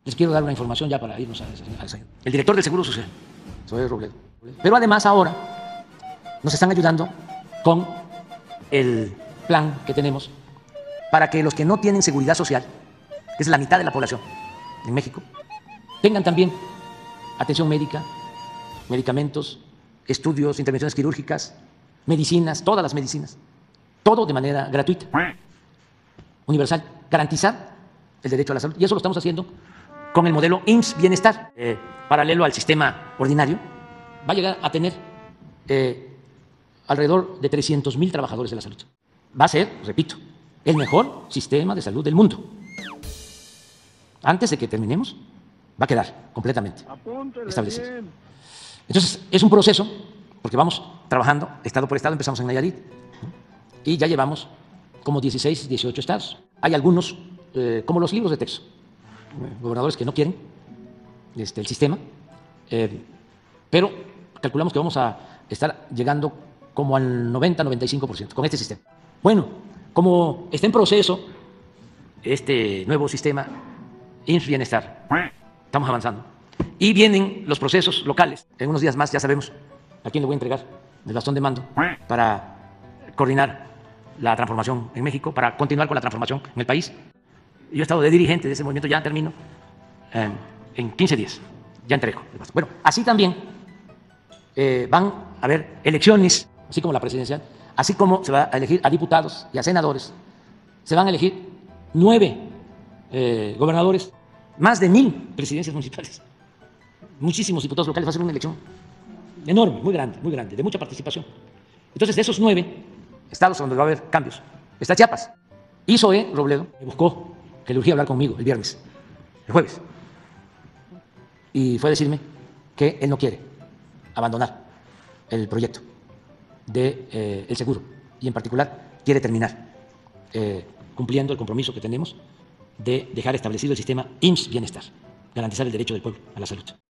Les quiero dar una información ya para irnos a desayunar. El director del Seguro Social, Zoé Robledo. Pero además ahora nos están ayudando con el plan que tenemos para que los que no tienen seguridad social, que es la mitad de la población en México, tengan también atención médica, medicamentos, estudios, intervenciones quirúrgicas, medicinas, todas las medicinas, todo de manera gratuita, universal, garantizar el derecho a la salud. Y eso lo estamos haciendo con el modelo IMSS Bienestar, paralelo al sistema ordinario. Va a llegar a tener alrededor de 300,000 trabajadores de la salud. Va a ser, repito, el mejor sistema de salud del mundo. Antes de que terminemos, va a quedar completamente establecido. Entonces, es un proceso, porque vamos trabajando estado por estado, empezamos en Nayarit, y ya llevamos como 16, 18 estados. Hay algunos, como los libros de texto, gobernadores que no quieren el sistema, pero calculamos que vamos a estar llegando como al 90-95% con este sistema. Bueno, como está en proceso este nuevo sistema IMSS Bienestar, estamos avanzando. Y vienen los procesos locales. En unos días más ya sabemos a quién le voy a entregar el bastón de mando para coordinar la transformación en México, para continuar con la transformación en el país. Yo he estado de dirigente de ese movimiento, ya termino en 15 días, ya entrego el bastón. Bueno, así también van a haber elecciones, así como la presidencial, así como se va a elegir a diputados y a senadores, se van a elegir 9 gobernadores, más de 1,000 presidencias municipales, muchísimos diputados locales. Va a ser una elección enorme, muy grande, de mucha participación. Entonces, de esos 9 estados donde va a haber cambios, está Chiapas. Y Zoé Robledo me buscó que le urgía hablar conmigo el viernes, el jueves, y fue a decirme que él no quiere abandonar el proyecto del seguro, y en particular quiere terminar cumpliendo el compromiso que tenemos de dejar establecido el sistema IMSS Bienestar, garantizar el derecho del pueblo a la salud.